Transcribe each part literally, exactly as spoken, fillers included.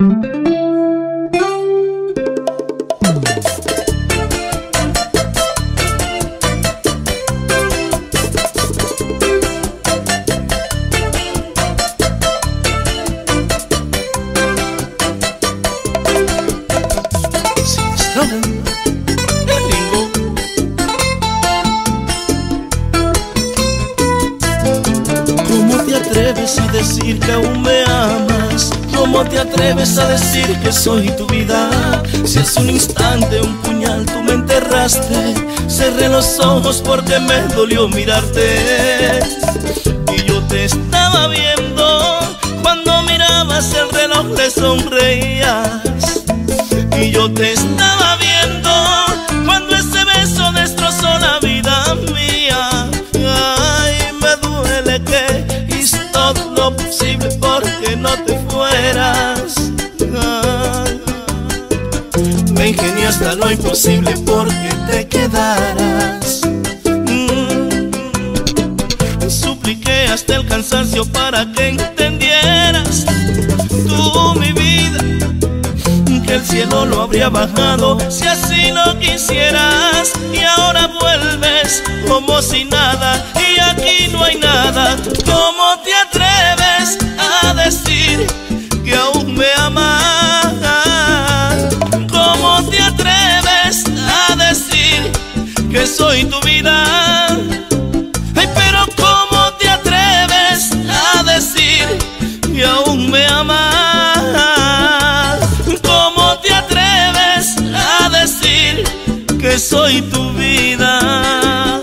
A decir que aún me amas? ¿Cómo te atreves a decir que soy tu vida? Si hace un instante un puñal tú me enterraste, cerré los ojos porque me dolió mirarte. Y yo te estaba viendo, cuando mirabas el reloj le sonreías. Y yo te estaba viendo, cuando ese beso destrozó la vida mía. Ay, me duele que todo lo posible porque no te fueras. Ay, me ingenié hasta lo imposible porque te quedaras. mm. Supliqué hasta el cansancio para que entendieras tú, mi vida, que el cielo lo habría bajado si así lo quisieras. Y ahora vuelves como si nada, y aquí no hay nada. ¿Cómo te atreves a decir que aún me amas? ¿Cómo te atreves a decir que soy tu vida? Ay, pero ¿cómo te atreves a decir que aún me amas? ¿Cómo te atreves a decir que soy tu vida?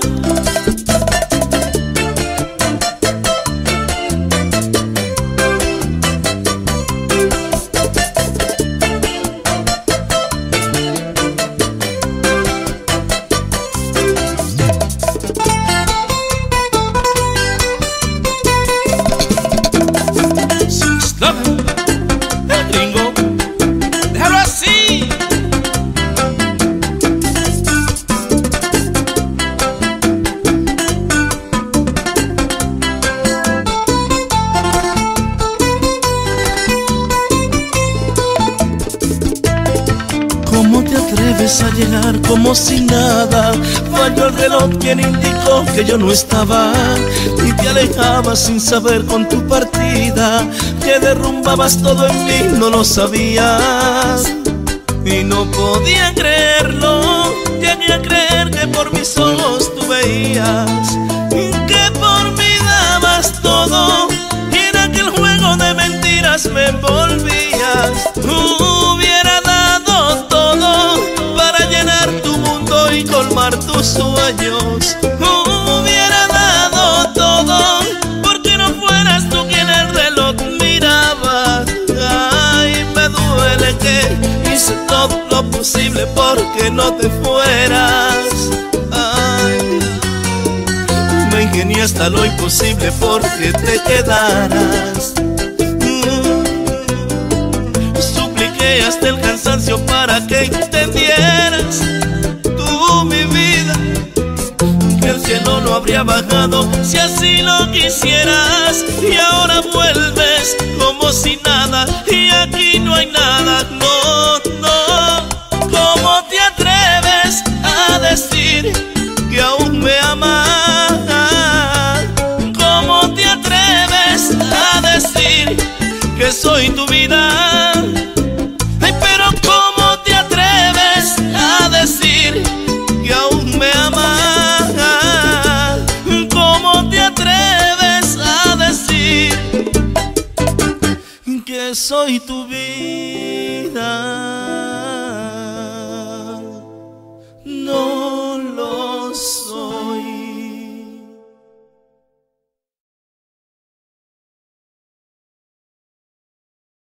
¿Cómo te atreves a llegar como si nada? Falló el reloj quien indicó que yo no estaba. Y te alejabas sin saber con tu partida que derrumbabas todo en mí, no lo sabías. Y no podía creerlo, llegué a creer que por mis ojos tú veías que por mí dabas todo, y en aquel juego de mentiras me envolvías. Hubiera dado todo para llenar tu mundo y colmar tus sueños. Hubiera dado todo porque no fueras tú quien el reloj miraba. Ay, me duele que hice todo lo posible porque no te fueras. Ay, me ingenié hasta lo imposible porque te quedaras. Supliqué hasta el cansancio para que entendieras tú, mi vida, que el cielo no habría bajado si así lo quisieras. Y ahora vuelves como si nada, y aquí no hay nada. No, no. ¿Cómo te atreves a decir que aún me amas? ¿Cómo te atreves a decir que soy tu vida? Ay, pero ¿cómo te atreves a decir que aún me amas? ¿Cómo te atreves a decir que soy tu vida?